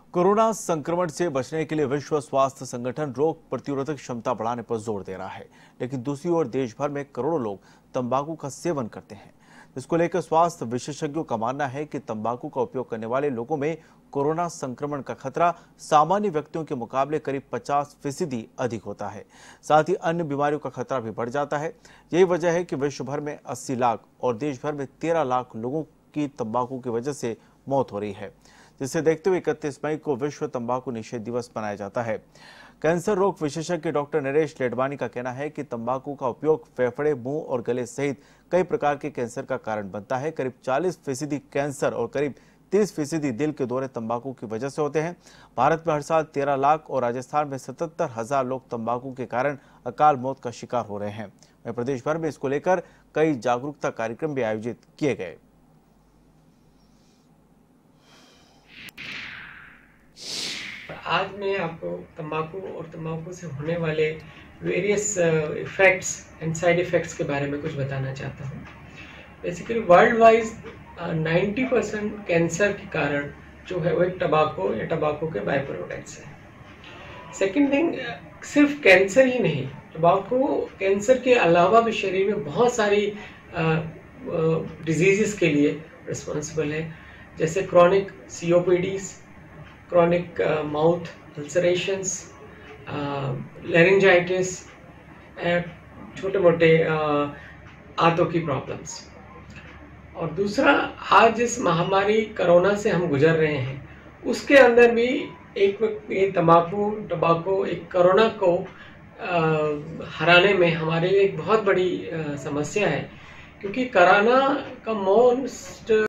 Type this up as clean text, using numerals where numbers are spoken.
Corona संक्रमण से बचने के लिए विश्व स्वास्थ्य संगठन रोग प्रतिरोधक क्षमता बढ़ाने पर जोर दे रहा है, लेकिन दूसरी ओर देश भर में करोड़ों लोग तंबाकू का सेवन करते हैं। इसको लेकर स्वास्थ्य विशेषज्ञों का मानना है कि तंबाकू का उपयोग करने वाले लोगों में कोरोना संक्रमण का खतरा सामान्य व्यक्तियों के मुकाबले करीब 50% अधिक होता है। साथ ही अन्य बीमारियों का खतरा भी बढ़ जाता है। यही वजह है कि विश्व भर में 80 लाख और देश भर में 13 लाख लोगों की तंबाकू की वजह से मौत हो रही है, जिसे देखते हुए 31 मई को विश्व तंबाकू निषेध दिवस मनाया जाता है। कैंसर रोग विशेषज्ञ डॉक्टर नरेश लेडवानी का कहना है कि तंबाकू का उपयोग फेफड़े, मुंह और गले सहित कई प्रकार के कैंसर का कारण बनता है। करीब 40% कैंसर और करीब 30% दिल के दौरे तंबाकू की वजह से होते हैं। भारत में हर साल 13 लाख और राजस्थान में 77,000 लोग तंबाकू के कारण अकाल मौत का शिकार हो रहे हैं। वहीं प्रदेश भर में इसको लेकर कई जागरूकता कार्यक्रम भी आयोजित किए गए। आज मैं आपको तंबाकू और तंबाकू से होने वाले various effects and side effects के बारे में कुछ बताना चाहता हूँ। बेसिकली वर्ल्ड वाइज 90% कैंसर के कारण जो है वो एक टबाको या टबाको के बाय प्रोडक्ट्स है। सेकेंड थिंग, सिर्फ कैंसर ही नहीं, टबाको कैंसर के अलावा भी शरीर में बहुत सारी डिजीज़ के लिए रिस्पॉन्सिबल है, जैसे chronic COPDs, chronic mouth ulcerations, laryngitis, छोटे मोटे आंतों की प्रॉब्लम्स। और दूसरा, आज इस महामारी कोरोना से हम गुजर रहे हैं, उसके अंदर भी एक ये टबाको एक कोरोना को हराने में हमारे लिए एक बहुत बड़ी समस्या है, क्योंकि कोरोना का मोस्ट